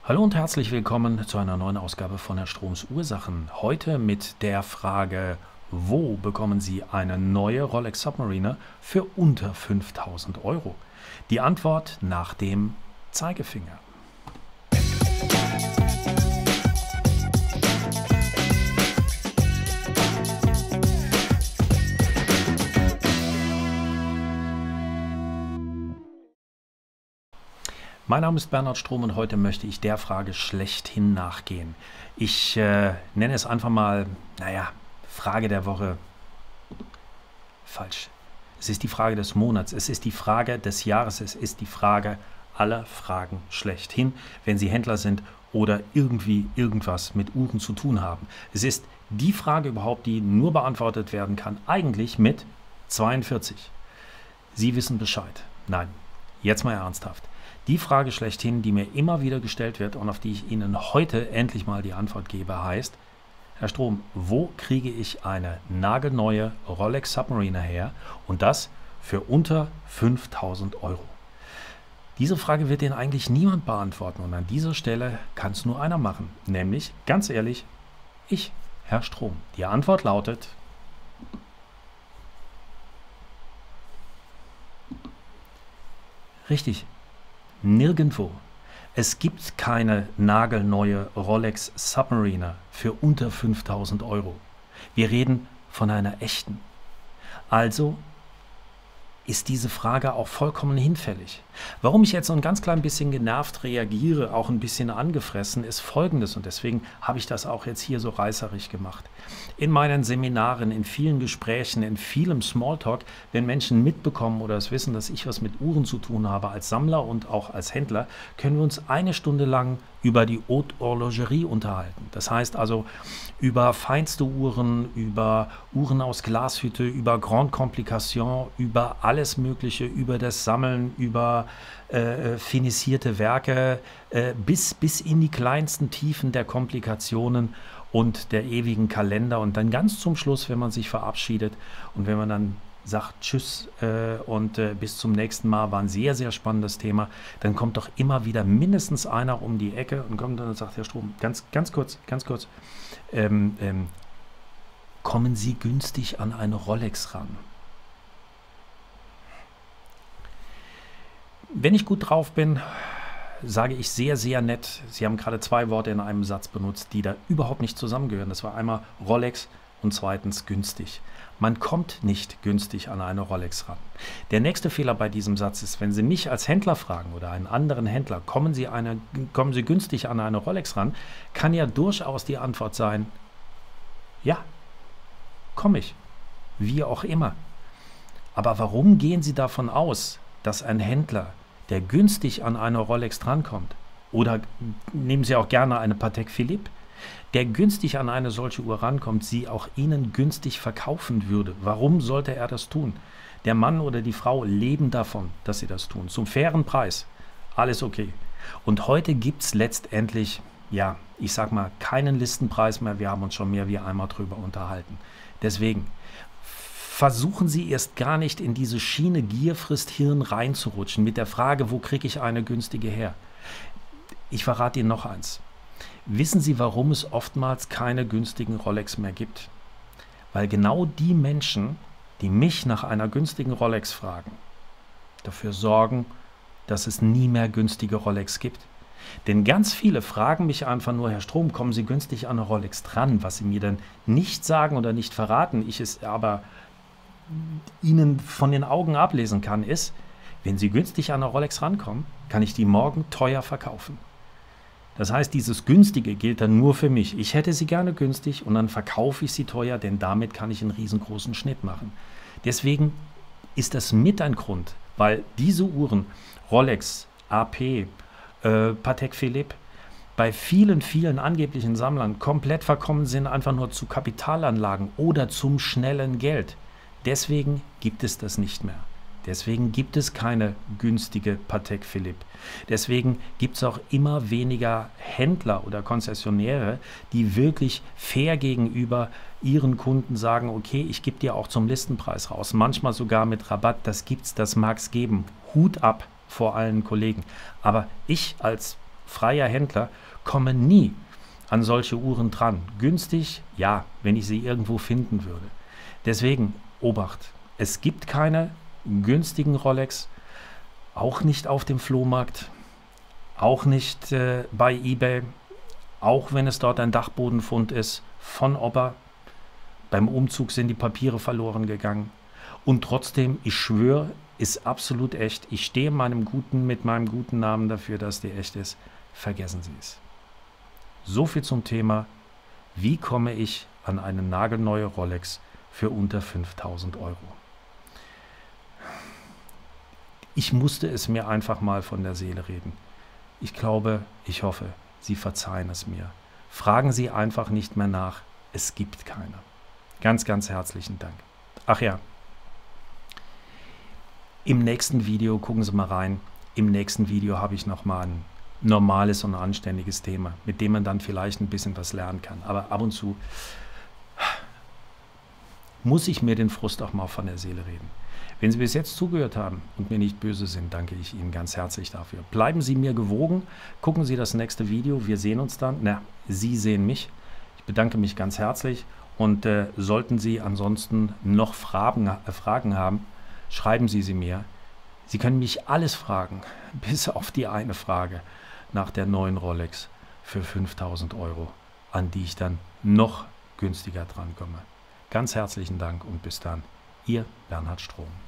Hallo und herzlich willkommen zu einer neuen Ausgabe von Herr Stroms Ursachen. Heute mit der Frage, wo bekommen Sie eine neue Rolex Submariner für unter 5.000 Euro? Die Antwort nach dem Zeigefinger. Mein Name ist Bernhard Strom und heute möchte ich der Frage schlechthin nachgehen. Ich nenne es einfach mal, Frage der Woche. Falsch. Es ist die Frage des Monats, es ist die Frage des Jahres, es ist die Frage aller Fragen schlechthin, wenn Sie Händler sind oder irgendwie irgendwas mit Uhren zu tun haben. Es ist die Frage überhaupt, die nur beantwortet werden kann, eigentlich mit 42. Sie wissen Bescheid. Nein, jetzt mal ernsthaft. Die Frage schlechthin, die mir immer wieder gestellt wird und auf die ich Ihnen heute endlich mal die Antwort gebe, heißt: Herr Strom, wo kriege ich eine nagelneue Rolex Submariner her und das für unter 5.000 Euro? Diese Frage wird Ihnen eigentlich niemand beantworten und an dieser Stelle kann es nur einer machen, nämlich, ganz ehrlich, ich, Herr Strom. Die Antwort lautet: Richtig. Nirgendwo. Es gibt keine nagelneue Rolex Submariner für unter 5.000 Euro. Wir reden von einer echten. Also ist diese Frage auch vollkommen hinfällig. Warum ich jetzt so ein ganz klein bisschen genervt reagiere, auch ein bisschen angefressen, ist Folgendes und deswegen habe ich das auch jetzt hier so reißerig gemacht. In meinen Seminaren, in vielen Gesprächen, in vielem Smalltalk, wenn Menschen mitbekommen oder es wissen, dass ich was mit Uhren zu tun habe als Sammler und auch als Händler, können wir uns eine Stunde lang über die Haute Horlogerie unterhalten. Das heißt also über feinste Uhren, über Uhren aus Glashütte, über Grande Complication, über alles Mögliche, über das Sammeln, über finisierte Werke, bis in die kleinsten Tiefen der Komplikationen und der ewigen Kalender. Und dann ganz zum Schluss, wenn man sich verabschiedet und wenn man dann sagt Tschüss und bis zum nächsten Mal, war ein sehr, sehr spannendes Thema, dann kommt doch immer wieder mindestens einer um die Ecke und kommt dann und sagt: Herr Strom, ganz kurz, kommen Sie günstig an eine Rolex ran? Wenn ich gut drauf bin, sage ich sehr, sehr nett. Sie haben gerade zwei Worte in einem Satz benutzt, die da überhaupt nicht zusammengehören. Das war einmal Rolex und zweitens günstig. Man kommt nicht günstig an eine Rolex ran. Der nächste Fehler bei diesem Satz ist, wenn Sie mich als Händler fragen oder einen anderen Händler, kommen Sie günstig an eine Rolex ran, kann ja durchaus die Antwort sein: Ja, komme ich. Wie auch immer. Aber warum gehen Sie davon aus, dass ein Händler, der günstig an eine Rolex drankommt, oder nehmen Sie auch gerne eine Patek Philippe, der günstig an eine solche Uhr rankommt, sie auch Ihnen günstig verkaufen würde? Warum sollte er das tun? Der Mann oder die Frau leben davon, dass sie das tun. Zum fairen Preis. Alles okay. Und heute gibt es letztendlich, ja, ich sag mal, keinen Listenpreis mehr. Wir haben uns schon mehr wie einmal drüber unterhalten. Deswegen versuchen Sie erst gar nicht in diese Schiene Gier frisst Hirn reinzurutschen mit der Frage, wo kriege ich eine günstige her? Ich verrate Ihnen noch eins. Wissen Sie, warum es oftmals keine günstigen Rolex mehr gibt? Weil genau die Menschen, die mich nach einer günstigen Rolex fragen, dafür sorgen, dass es nie mehr günstige Rolex gibt. Denn ganz viele fragen mich einfach nur: Herr Strom, kommen Sie günstig an eine Rolex dran? Was Sie mir dann nicht sagen oder nicht verraten, ich es aber Ihnen von den Augen ablesen kann, ist: Wenn Sie günstig an eine Rolex rankommen, kann ich die morgen teuer verkaufen. Das heißt, dieses Günstige gilt dann nur für mich. Ich hätte sie gerne günstig und dann verkaufe ich sie teuer, denn damit kann ich einen riesengroßen Schnitt machen. Deswegen ist das mit ein Grund, weil diese Uhren, Rolex, AP, Patek Philippe, bei vielen, vielen angeblichen Sammlern komplett verkommen sind, einfach nur zu Kapitalanlagen oder zum schnellen Geld. Deswegen gibt es das nicht mehr. Deswegen gibt es keine günstige Patek Philippe. Deswegen gibt es auch immer weniger Händler oder Konzessionäre, die wirklich fair gegenüber ihren Kunden sagen: Okay, ich gebe dir auch zum Listenpreis raus. Manchmal sogar mit Rabatt. Das gibt's, das mag es geben. Hut ab vor allen Kollegen. Aber ich als freier Händler komme nie an solche Uhren dran. Günstig, ja, wenn ich sie irgendwo finden würde. Deswegen, Obacht, es gibt keine günstigen Rolex, auch nicht auf dem Flohmarkt, auch nicht bei eBay, auch wenn es dort ein Dachbodenfund ist von Opa. Beim Umzug sind die Papiere verloren gegangen. Und trotzdem, ich schwöre, ist absolut echt. Ich stehe mit meinem guten Namen dafür, dass die echt ist. Vergessen Sie es. So viel zum Thema, wie komme ich an eine nagelneue Rolex für unter 5.000 Euro. Ich musste es mir einfach mal von der Seele reden. Ich glaube, ich hoffe, Sie verzeihen es mir. Fragen Sie einfach nicht mehr nach. Es gibt keine. Ganz, ganz herzlichen Dank. Ach ja, im nächsten Video, gucken Sie mal rein, im nächsten Video habe ich nochmal ein normales und anständiges Thema, mit dem man dann vielleicht ein bisschen was lernen kann. Aber ab und zu muss ich mir den Frust auch mal von der Seele reden. Wenn Sie bis jetzt zugehört haben und mir nicht böse sind, danke ich Ihnen ganz herzlich dafür. Bleiben Sie mir gewogen, gucken Sie das nächste Video, wir sehen uns dann. Na, Sie sehen mich. Ich bedanke mich ganz herzlich und sollten Sie ansonsten noch Fragen haben, schreiben Sie sie mir. Sie können mich alles fragen, bis auf die eine Frage nach der neuen Rolex für 5.000 Euro, an die ich dann noch günstiger drankomme. Ganz herzlichen Dank und bis dann, Ihr Bernhard Strohm.